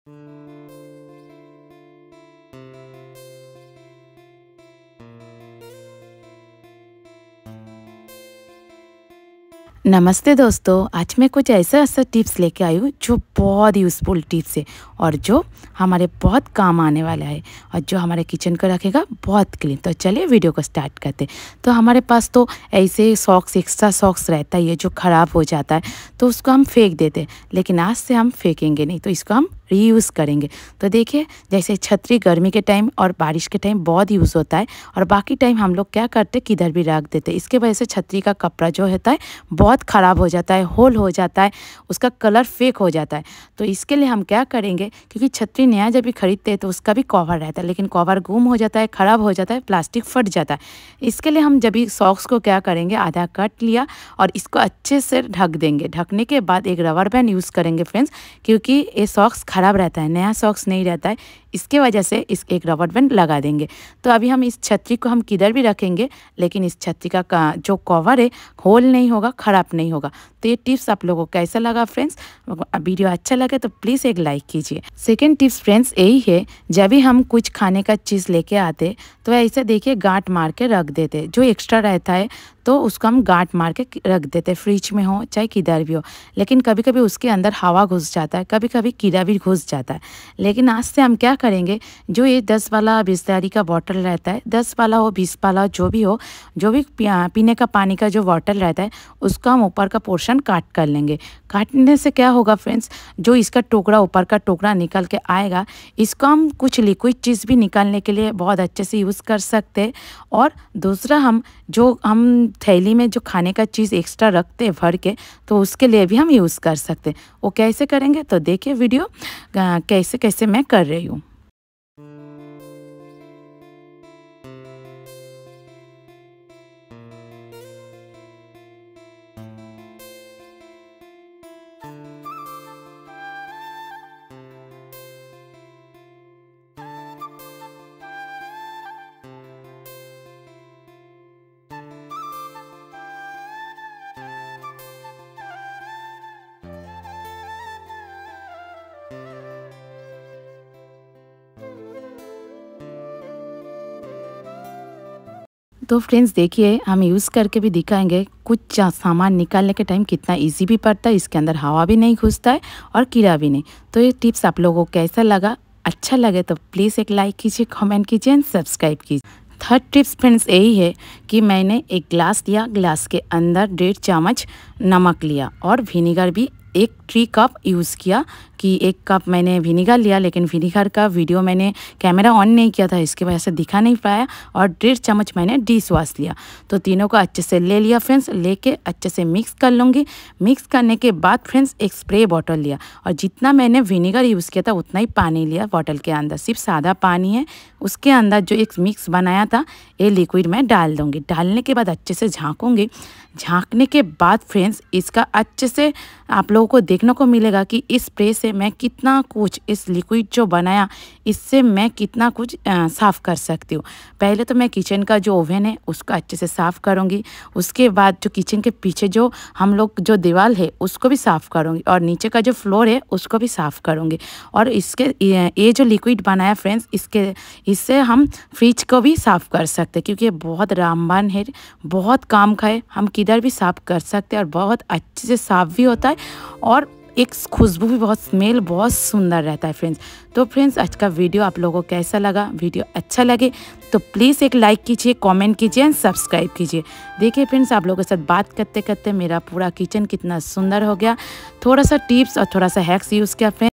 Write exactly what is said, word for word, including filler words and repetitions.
नमस्ते दोस्तों, आज मैं कुछ ऐसा ऐसा टिप्स लेके आई हूँ जो बहुत यूज़फुल टिप्स है और जो हमारे बहुत काम आने वाला है और जो हमारे किचन को रखेगा बहुत क्लीन। तो चलिए वीडियो को स्टार्ट करते हैं। तो हमारे पास तो ऐसे सॉक्स एक्स्ट्रा सॉक्स रहता ही है जो ख़राब हो जाता है, तो उसको हम फेंक देते हैं, लेकिन आज से हम फेंकेंगे नहीं, तो इसको हम रीयूज़ करेंगे। तो देखिए, जैसे छतरी गर्मी के टाइम और बारिश के टाइम बहुत यूज़ होता है और बाकी टाइम हम लोग क्या करते किधर भी रख देते। इसके वजह से छतरी का कपड़ा जो होता है बहुत ख़राब हो जाता है, होल हो जाता है, उसका कलर फेक हो जाता है। तो इसके लिए हम क्या करेंगे, क्योंकि छतरी नया जब भी खरीदते हैं तो उसका भी कवर रहता है, लेकिन कवर गुम हो जाता है, ख़राब हो जाता है, प्लास्टिक फट जाता है। इसके लिए हम जब भी सॉक्स को क्या करेंगे, आधा कट लिया और इसको अच्छे से ढक देंगे। ढकने के बाद एक रबर बैंड यूज़ करेंगे फ्रेंड्स, क्योंकि ये सॉक्स ख़राब रहता है, नया सॉक्स नहीं रहता है, इसके वजह से इस एक रबर बैंड लगा देंगे। तो अभी हम इस छतरी को हम किधर भी रखेंगे, लेकिन इस छतरी का जो कवर है होल नहीं होगा, ख़राब नहीं होगा। तो ये टिप्स आप लोगों को कैसा लगा फ्रेंड्स? वीडियो अच्छा लगे तो प्लीज़ एक लाइक कीजिए। सेकंड टिप्स फ्रेंड्स यही है, जब भी हम कुछ खाने का चीज़ लेके आते तो ऐसे देखिए गांठ मार के रख देते, जो एक्स्ट्रा रहता है तो उसको हम गांठ मार के रख देते, फ्रिज में हो चाहे किधर भी हो। लेकिन कभी कभी उसके अंदर हवा घुस जाता है, कभी कभी कीड़ा भी घुस जाता है। लेकिन आज से हम क्या करेंगे, जो ये दस वाला बिस्लरी का बॉटल रहता है, दस वाला हो बीस वाला जो भी हो, जो भी पीने का पानी का जो बॉटल रहता है उसका हम ऊपर का पोर्शन काट कर लेंगे। काटने से क्या होगा फ्रेंड्स, जो इसका टुकड़ा ऊपर का टुकड़ा निकल के आएगा, इसको हम कुछ लिक्विड चीज़ भी निकालने के लिए बहुत अच्छे से यूज़ कर सकते हैं। और दूसरा, हम जो हम थैली में जो खाने का चीज़ एक्स्ट्रा रखते हैं भर के, तो उसके लिए भी हम यूज़ कर सकते हैं। वो कैसे करेंगे तो देखिए वीडियो कैसे कैसे मैं कर रही हूँ। तो फ्रेंड्स देखिए, हम यूज़ करके भी दिखाएंगे कुछ सामान निकालने के टाइम कितना इजी भी पड़ता है, इसके अंदर हवा भी नहीं घुसता है और कीड़ा भी नहीं। तो ये टिप्स आप लोगों को कैसा लगा? अच्छा लगे तो प्लीज़ एक लाइक कीजिए, कमेंट कीजिए एंड सब्सक्राइब कीजिए। थर्ड टिप्स फ्रेंड्स यही है कि मैंने एक ग्लास लिया, ग्लास के अंदर डेढ़ चम्मच नमक लिया और विनीगर भी एक थ्री कप यूज़ किया। कि एक कप मैंने विनीगर लिया, लेकिन विनीगर का वीडियो मैंने कैमरा ऑन नहीं किया था, इसके वजह से दिखा नहीं पाया। और डेढ़ चम्मच मैंने डिश वॉश लिया। तो तीनों को अच्छे से ले लिया फ्रेंड्स, लेके अच्छे से मिक्स कर लूँगी। मिक्स करने के बाद फ्रेंड्स एक स्प्रे बॉटल लिया और जितना मैंने विनीगर यूज़ किया था उतना ही पानी लिया बॉटल के अंदर, सिर्फ सादा पानी है। उसके अंदर जो एक मिक्स बनाया था ये लिक्विड मैं डाल दूँगी। डालने के बाद अच्छे से झाँकूँगी। झाँकने के बाद फ्रेंड्स इसका अच्छे से आप लोगों को देखने को मिलेगा कि इस स्प्रे से मैं कितना कुछ, इस लिक्विड जो बनाया इससे मैं कितना कुछ आ, साफ़ कर सकती हूँ। पहले तो मैं किचन का जो ओवन है उसको अच्छे से साफ़ करूँगी। उसके बाद जो किचन के पीछे जो हम लोग जो दीवार है उसको भी साफ़ करूँगी और नीचे का जो फ्लोर है उसको भी साफ़ करूँगी। और इसके ये जो लिक्विड बनाया फ्रेंड्स, इसके इससे हम फ्रिज को भी साफ़ कर सकते, क्योंकि ये बहुत रामबान है, बहुत काम का है, हम किधर भी साफ़ कर सकते हैं और बहुत अच्छे से साफ़ भी होता है और एक खुशबू भी, बहुत स्मेल बहुत सुंदर रहता है फ्रेंड्स। तो फ्रेंड्स आज का वीडियो आप लोगों को कैसा लगा? वीडियो अच्छा लगे तो प्लीज़ एक लाइक कीजिए, कमेंट कीजिए एंड सब्सक्राइब कीजिए। देखिए फ्रेंड्स, आप लोगों के साथ बात करते करते मेरा पूरा किचन कितना सुंदर हो गया। थोड़ा सा टिप्स और थोड़ा सा हैक्स यूज़ किया फ्रेंड्स।